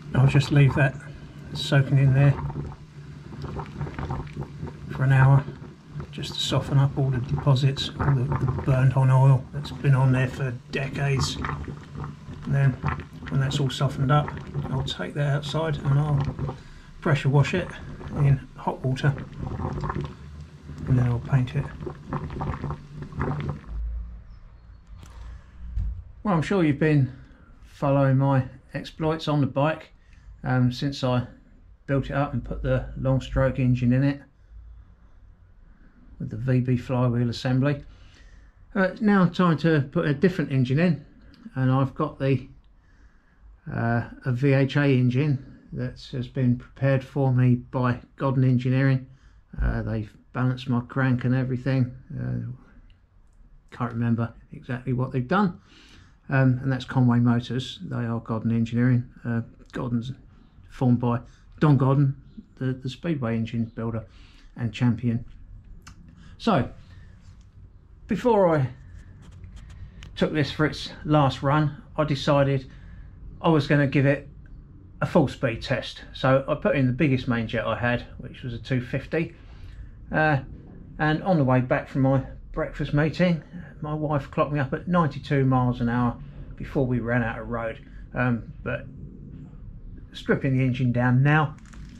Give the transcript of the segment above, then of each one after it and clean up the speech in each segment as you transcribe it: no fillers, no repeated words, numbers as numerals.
I'll just leave that soaking in there for an hour, just to soften up all the deposits, all the burned on oil that's been on there for decades. And then when that's all softened up, I'll take that outside and I'll pressure wash it in hot water, and then I'll paint it. Well, I'm sure you've been following my exploits on the bike since I built it up and put the long stroke engine in it with the VB flywheel assembly. Now time to put a different engine in, and I've got the a VHA engine that has been prepared for me by Godden Engineering. They've balanced my crank and everything. Can't remember exactly what they've done. And that's Conway Motors. They are Godden Engineering. Godden's formed by Don Godden, the Speedway engine builder and champion. So, before I took this for its last run, I decided I was going to give it a full speed test. So I put in the biggest main jet I had, which was a 250. And on the way back from my breakfast meeting, my wife clocked me up at 92 miles an hour before we ran out of road. But stripping the engine down now,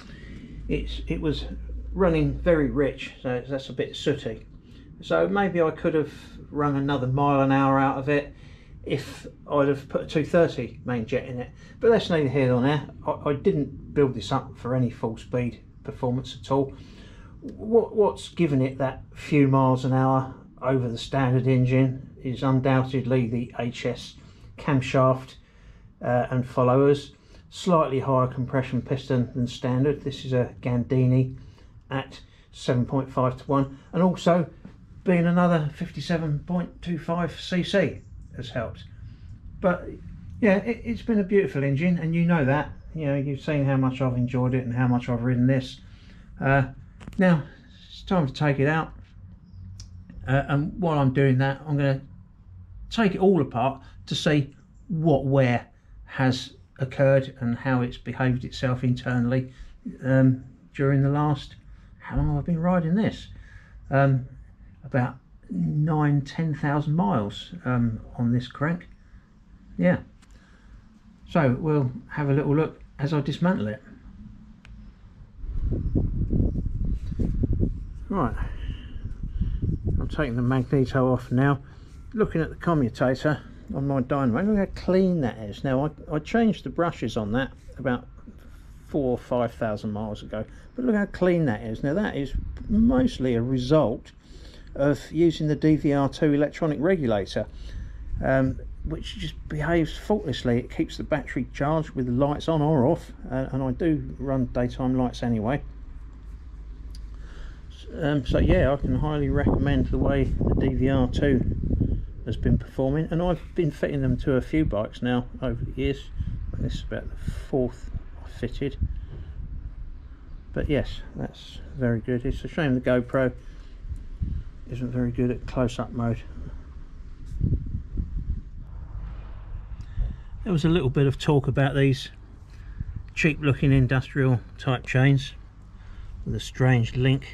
it was running very rich, so that's a bit sooty. So maybe I could have run another mile an hour out of it if I'd have put a 230 main jet in it. But that's neither here nor there. I didn't build this up for any full speed performance at all. What's given it that few miles an hour over the standard engine is undoubtedly the HS camshaft and followers. Slightly higher compression piston than standard. This is a Gandini at 7.5 to 1, and also being another 57.25cc has helped. But yeah, it's been a beautiful engine, and you know that. You know, you've seen how much I've enjoyed it and how much I've ridden this. Now it's time to take it out, and while I'm doing that, I'm going to take it all apart to see what wear has occurred and how it's behaved itself internally during the last, how long have I been riding this? About 9-10,000 miles on this crank. Yeah, so we'll have a little look as I dismantle it. Right, I'm taking the magneto off now. Looking at the commutator on my dynamo, look how clean that is. Now I changed the brushes on that about 4,000 or 5,000 miles ago, but look how clean that is. Now that is mostly a result of using the DVR2 electronic regulator, which just behaves faultlessly. It keeps the battery charged with the lights on or off, and I do run daytime lights anyway. So yeah, I can highly recommend the way the DVR2 has been performing, and I've been fitting them to a few bikes now over the years. This is about the 4th I fitted, but yes, that's very good. It's a shame the GoPro isn't very good at close-up mode. There was a little bit of talk about these cheap looking industrial type chains with a strange link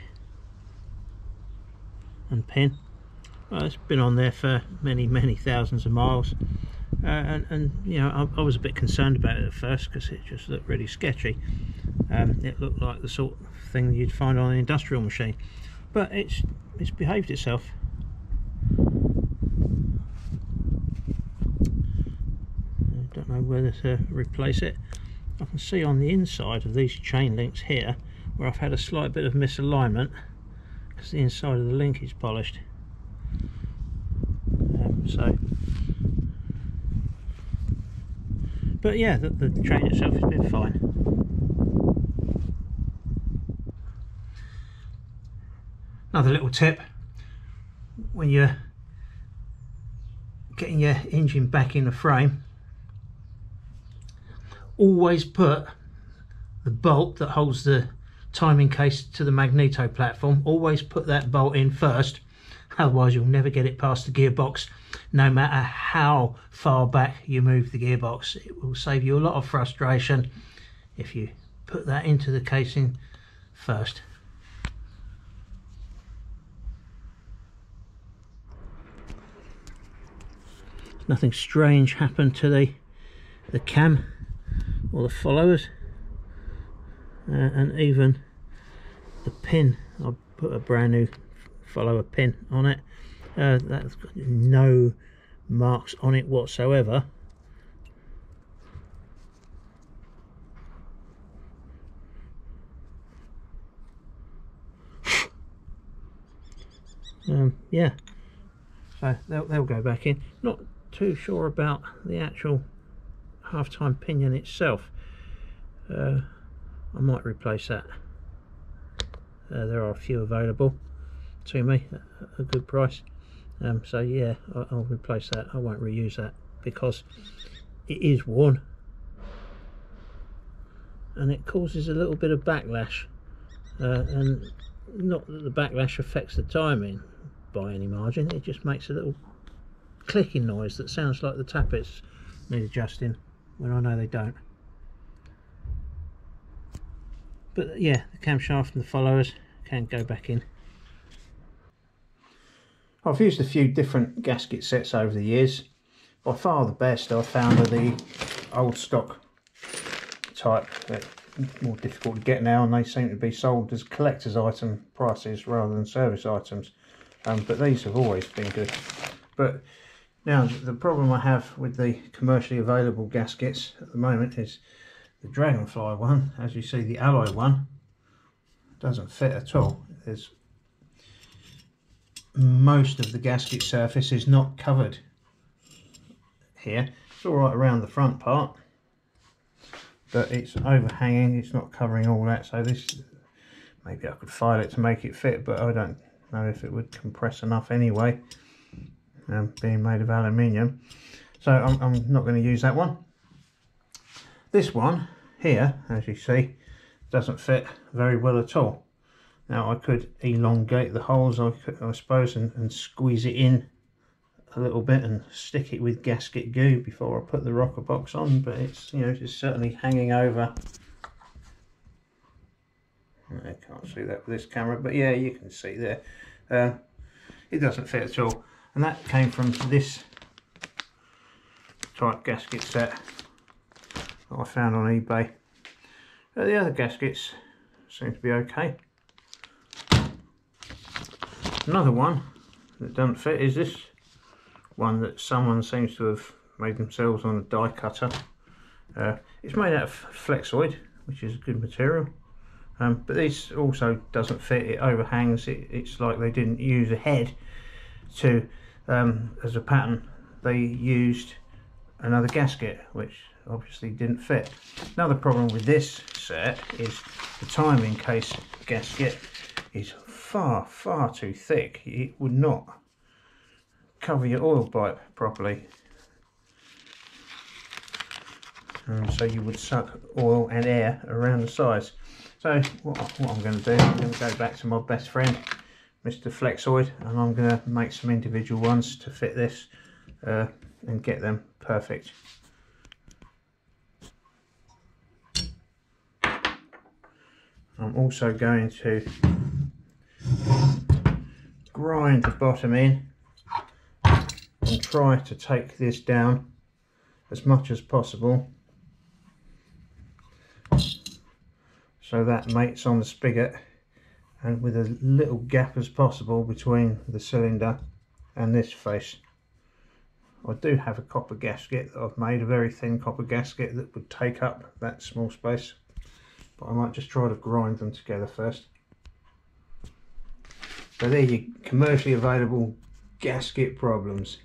and pin. Well, it's been on there for many thousands of miles, and you know, I was a bit concerned about it at first because it just looked really sketchy. It looked like the sort of thing you'd find on an industrial machine, but it's behaved itself. I don't know whether to replace it. I can see on the inside of these chain links here where I've had a slight bit of misalignment because the inside of the link is polished. But yeah, the train itself has been fine. Another little tip: when you're getting your engine back in the frame, always put the bolt that holds the timing case to the magneto platform, always put that bolt in first, otherwise you'll never get it past the gearbox, no matter how far back you move the gearbox. It will save you a lot of frustration if you put that into the casing first. Nothing strange happened to the cam or the followers, and even the pin. I put a brand new follower pin on it. That's got no marks on it whatsoever. Yeah, so they'll go back in. Not too sure about the actual half-time pinion itself. I might replace that. There are a few available to me at a good price, so yeah, I'll replace that. I won't reuse that because it is worn and it causes a little bit of backlash, and not that the backlash affects the timing by any margin, it just makes a little clicking noise that sounds like the tappets need adjusting when I know they don't. But yeah, the camshaft and the followers can go back in. I've used a few different gasket sets over the years. By far the best I've found are the old stock type. They're more difficult to get now, and they seem to be sold as collector's item prices rather than service items. But these have always been good. But now the problem I have with the commercially available gaskets at the moment is the Dragonfly one. As you see, the alloy one doesn't fit at all. There's most of the gasket surface is not covered here. It's all right around the front part, but it's overhanging. It's not covering all that. So this, maybe I could file it to make it fit, but I don't know if it would compress enough anyway, being made of aluminium. So I'm not going to use that one. This one here, as you see, doesn't fit very well at all. Now I could elongate the holes, I suppose, and squeeze it in a little bit and stick it with gasket glue before I put the rocker box on, but it's, you know, it's certainly hanging over. I can't see that with this camera, but yeah, you can see there. It doesn't fit at all, and that came from this type gasket set that I found on eBay. But the other gaskets seem to be okay. Another one that doesn't fit is this one that someone seems to have made themselves on a die cutter. It's made out of flexoid, which is a good material. But this also doesn't fit. It overhangs. It's like they didn't use a head to as a pattern. They used another gasket, which obviously didn't fit. Another problem with this set is the timing case gasket is far too thick. It would not cover your oil pipe properly, so you would suck oil and air around the sides. So what I'm going to do, I'm going to go back to my best friend, Mr. Flexoid, and I'm going to make some individual ones to fit this and get them perfect. I'm also going to grind the bottom in and try to take this down as much as possible so that mates on the spigot, and with a little gap as possible between the cylinder and this face. I do have a copper gasket that I've made, a very thin copper gasket that would take up that small space, but I might just try to grind them together first. So there you commercially available gasket problems.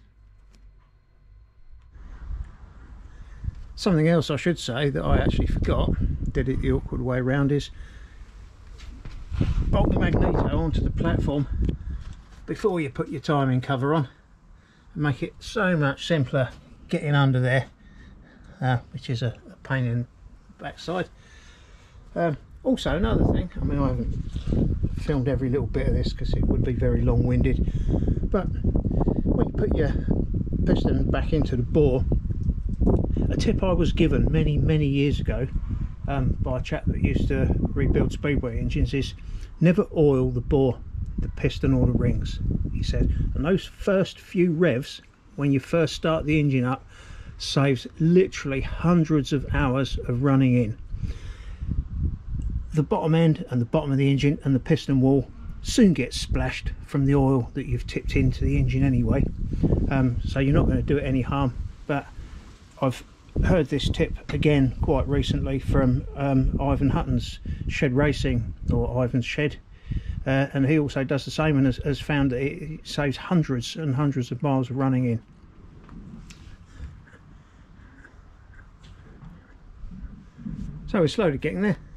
Something else I should say that I actually forgot, did it the awkward way around, is bolt the magneto onto the platform before you put your timing cover on, and make it so much simpler getting under there, which is a pain in the backside. Also another thing, I mean, I haven't filmed every little bit of this because it would be very long-winded, but when you put your piston back into the bore, a tip I was given many years ago by a chap that used to rebuild speedway engines, is never oil the bore, the piston or the rings, he said. And those first few revs when you first start the engine up saves literally hundreds of hours of running in. The bottom end and the bottom of the engine and the piston wall soon gets splashed from the oil that you've tipped into the engine anyway, so you're not going to do it any harm. But I've heard this tip again quite recently from Ivan Hutton's Shed Racing, or Ivan's Shed, and he also does the same, and has found that it saves hundreds and hundreds of miles of running in. So we're slowly getting there.